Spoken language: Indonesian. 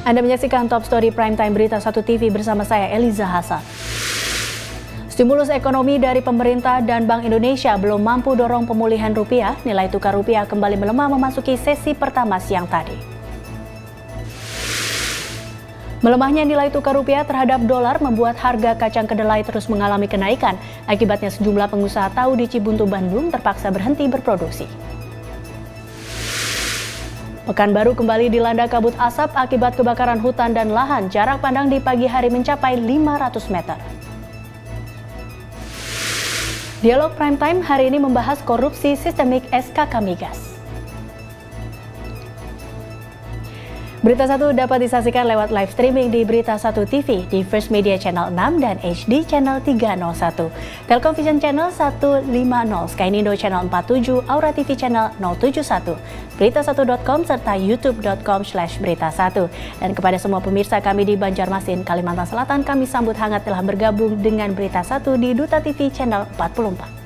Anda menyaksikan Top Story Primetime Berita 1 TV bersama saya Eliza Hasan. Stimulus ekonomi dari pemerintah dan Bank Indonesia belum mampu dorong pemulihan rupiah. Nilai tukar rupiah kembali melemah memasuki sesi pertama siang tadi. Melemahnya nilai tukar rupiah terhadap dolar membuat harga kacang kedelai terus mengalami kenaikan. Akibatnya sejumlah pengusaha tahu di Cibuntu, Bandung terpaksa berhenti berproduksi. Pekanbaru kembali dilanda kabut asap akibat kebakaran hutan dan lahan. Jarak pandang di pagi hari mencapai 500 meter. Dialog Primetime hari ini membahas korupsi sistemik SKK Migas. Berita 1 dapat disaksikan lewat live streaming di Berita 1 TV di First Media Channel 6 dan HD Channel 301, Telkom Vision Channel 150, Skynindo Channel 47, Aura TV Channel 071, Berita1.com serta youtube.com/berita1. Dan kepada semua pemirsa kami di Banjarmasin, Kalimantan Selatan, kami sambut hangat telah bergabung dengan Berita 1 di Duta TV Channel 44.